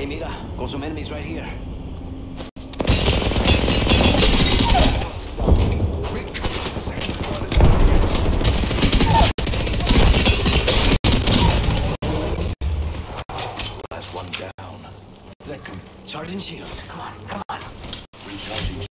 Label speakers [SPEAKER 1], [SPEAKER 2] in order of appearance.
[SPEAKER 1] mira. Got some enemies right here.
[SPEAKER 2] Last one down. Let them.
[SPEAKER 1] Sergeant Shields, come on, come on.
[SPEAKER 2] Recharging